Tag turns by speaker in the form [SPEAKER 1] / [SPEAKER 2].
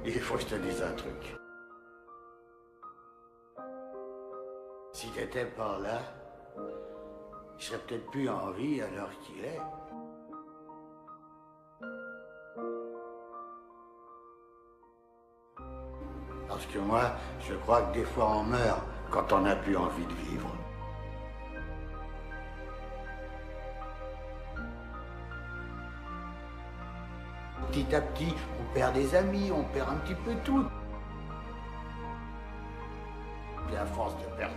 [SPEAKER 1] Il faut que je te dise un truc. Si t'étais pas là, je serais peut-être plus en vie à l'heure qu'il est. Parce que moi, je crois que des fois on meurt quand on n'a plus envie de vivre. Petit à petit, on perd des amis, on perd un petit peu tout. Et à force de perdre